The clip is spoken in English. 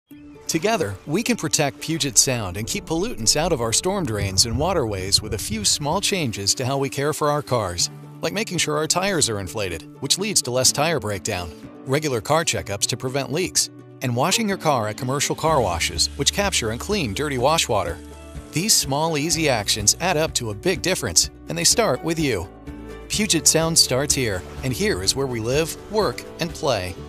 Together, we can protect Puget Sound and keep pollutants out of our storm drains and waterways with a few small changes to how we care for our cars, like making sure our tires are inflated, which leads to less tire breakdown, regular car checkups to prevent leaks, and washing your car at commercial car washes, which capture and clean dirty wash water. These small, easy actions add up to a big difference, and they start with you. Puget Sound starts here, and here is where we live, work, and play.